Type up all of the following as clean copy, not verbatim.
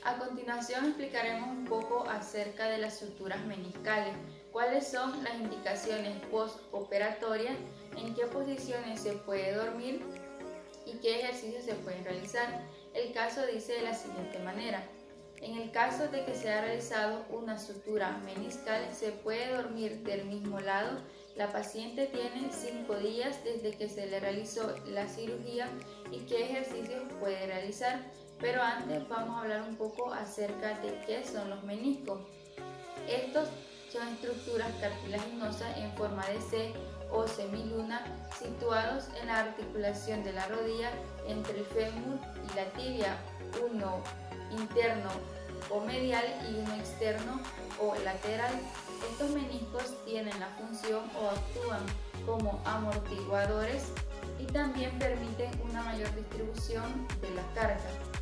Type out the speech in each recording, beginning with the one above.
A continuación explicaremos un poco acerca de las suturas meniscales, cuáles son las indicaciones postoperatorias, en qué posiciones se puede dormir y qué ejercicios se pueden realizar. El caso dice de la siguiente manera. En el caso de que se haya realizado una sutura meniscal, se puede dormir del mismo lado. La paciente tiene 5 días desde que se le realizó la cirugía y qué ejercicios puede realizar. Pero antes vamos a hablar un poco acerca de qué son los meniscos. Estos son estructuras cartilaginosas en forma de C o semiluna situados en la articulación de la rodilla entre el fémur y la tibia, uno interno o medial y uno externo o lateral. Estos meniscos tienen la función o actúan como amortiguadores y también permiten una mayor distribución de la carga.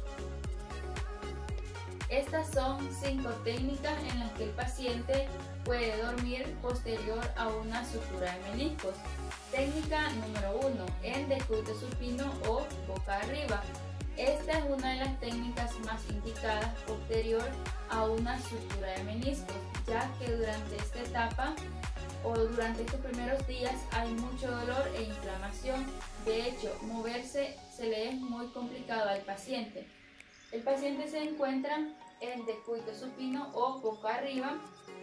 Estas son 5 técnicas en las que el paciente puede dormir posterior a una sutura de meniscos. Técnica número 1, en decúbito supino o boca arriba. Esta es una de las técnicas más indicadas posterior a una sutura de meniscos, ya que durante esta etapa o durante estos primeros días hay mucho dolor e inflamación. De hecho, moverse se le es muy complicado al paciente. El paciente se encuentra en decúbito supino o boca arriba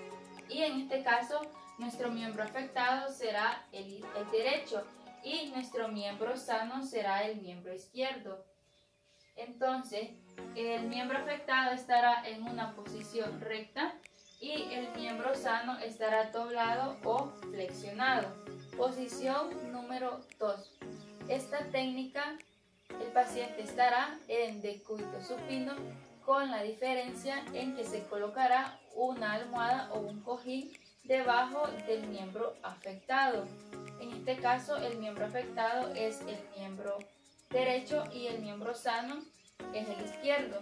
y en este caso nuestro miembro afectado será el derecho y nuestro miembro sano será el miembro izquierdo. Entonces, el miembro afectado estará en una posición recta y el miembro sano estará doblado o flexionado. Posición número 2. Esta técnica, el paciente estará en decúbito supino con la diferencia en que se colocará una almohada o un cojín debajo del miembro afectado. En este caso, el miembro afectado es el miembro derecho y el miembro sano es el izquierdo.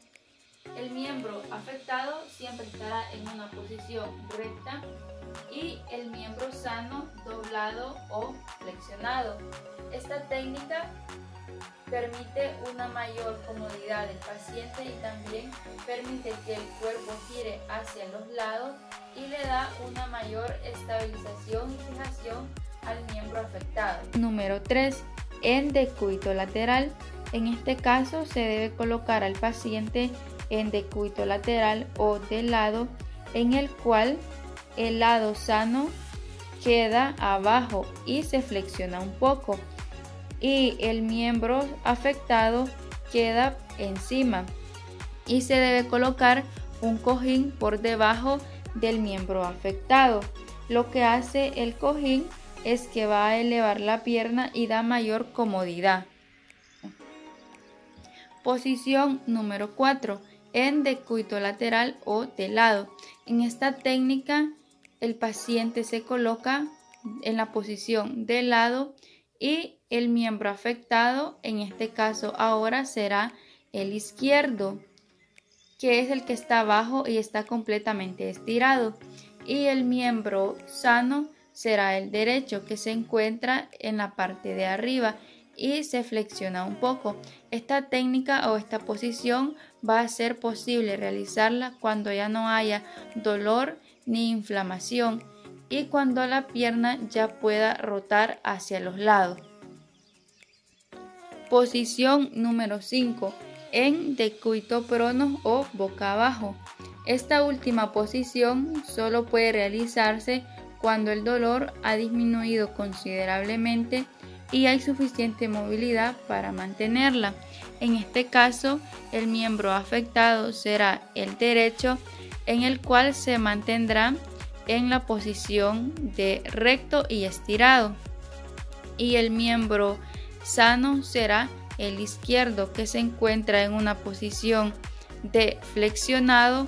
El miembro afectado siempre estará en una posición recta y el miembro sano doblado o flexionado. Esta técnica permite una mayor comodidad del paciente y también permite que el cuerpo gire hacia los lados y le da una mayor estabilización y fijación al miembro afectado. Número 3. En decúbito lateral. En este caso se debe colocar al paciente en decúbito lateral o de lado, en el cual el lado sano queda abajo y se flexiona un poco y el miembro afectado queda encima y se debe colocar un cojín por debajo del miembro afectado. Lo que hace el cojín es que va a elevar la pierna y da mayor comodidad. Posición número 4. En decúbito lateral o de lado. En esta técnica el paciente se coloca en la posición de lado y el miembro afectado, en este caso ahora será el izquierdo, que es el que está abajo y está completamente estirado, y el miembro sano será el derecho, que se encuentra en la parte de arriba y se flexiona un poco. Esta técnica o esta posición va a ser posible realizarla cuando ya no haya dolor ni inflamación y cuando la pierna ya pueda rotar hacia los lados. Posición número 5. En decúbito prono o boca abajo. Esta última posición solo puede realizarse cuando el dolor ha disminuido considerablemente y hay suficiente movilidad para mantenerla. En este caso, el miembro afectado será el derecho, en el cual se mantendrá en la posición de recto y estirado, y el miembro sano será el izquierdo, que se encuentra en una posición de flexionado.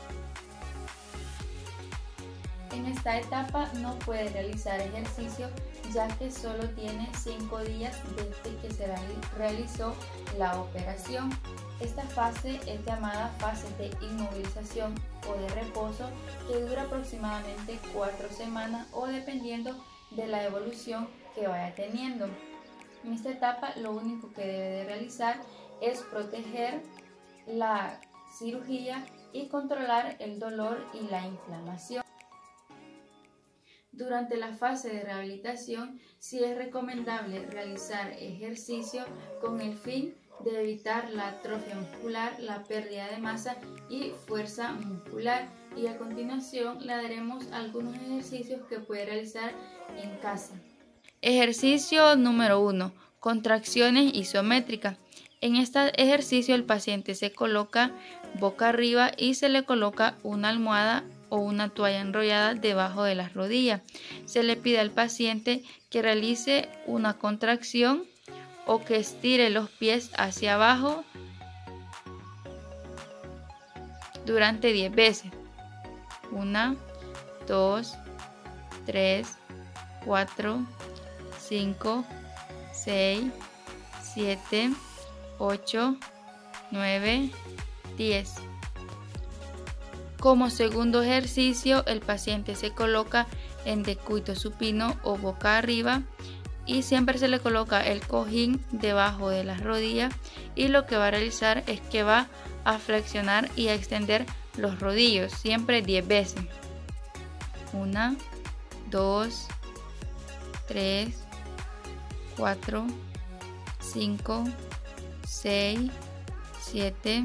En esta etapa no puede realizar ejercicio, ya que solo tiene 5 días desde que se realizó la operación. Esta fase es llamada fase de inmovilización o de reposo, que dura aproximadamente 4 semanas o dependiendo de la evolución que vaya teniendo. En esta etapa lo único que debe de realizar es proteger la cirugía y controlar el dolor y la inflamación. Durante la fase de rehabilitación, sí es recomendable realizar ejercicio con el fin de evitar la atrofia muscular, la pérdida de masa y fuerza muscular. Y a continuación le daremos algunos ejercicios que puede realizar en casa. Ejercicio número 1. Contracciones isométricas. En este ejercicio el paciente se coloca boca arriba y se le coloca una almohada o una toalla enrollada debajo de las rodillas. Se le pide al paciente que realice una contracción o que estire los pies hacia abajo durante 10 veces. 1, 2, 3, 4, 5, 6, 7, 8, 9, 10. Como segundo ejercicio, el paciente se coloca en decúbito supino o boca arriba y siempre se le coloca el cojín debajo de las rodillas, y lo que va a realizar es que va a flexionar y a extender los rodillos siempre 10 veces. 1, 2, 3, 4, 5, 6, 7,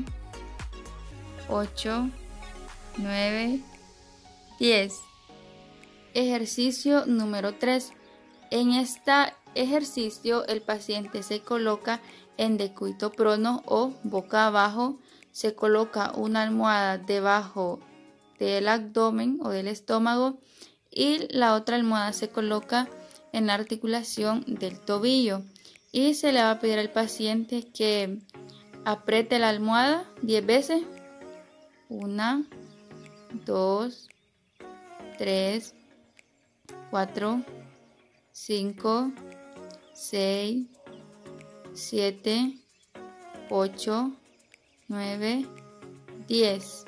8, 9, 10. Ejercicio número 3. En este ejercicio el paciente se coloca en decúbito prono o boca abajo, se coloca una almohada debajo del abdomen o del estómago y la otra almohada se coloca en la articulación del tobillo, y se le va a pedir al paciente que apriete la almohada 10 veces. 1, 2, 3, 4, 5, 6, 7, 8, 9, 10.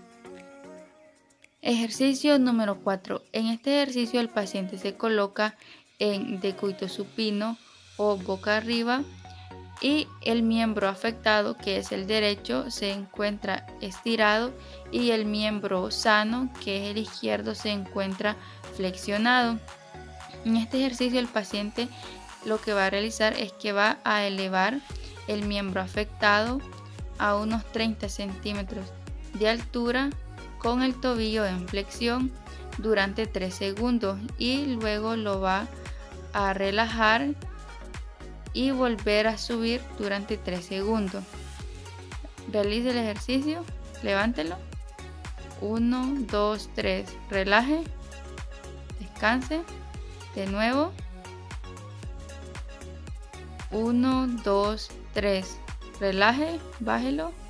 Ejercicio número 4. En este ejercicio el paciente se coloca en decúbito supino o boca arriba y el miembro afectado, que es el derecho, se encuentra estirado y el miembro sano, que es el izquierdo, se encuentra flexionado. En este ejercicio el paciente lo que va a realizar es que va a elevar el miembro afectado a unos 30 centímetros de altura con el tobillo en flexión durante 3 segundos y luego lo va a relajar y volver a subir durante 3 segundos. Realice el ejercicio, levántelo. 1, 2, 3, relaje, descanse. De nuevo. 1, 2, 3, relaje, bájelo.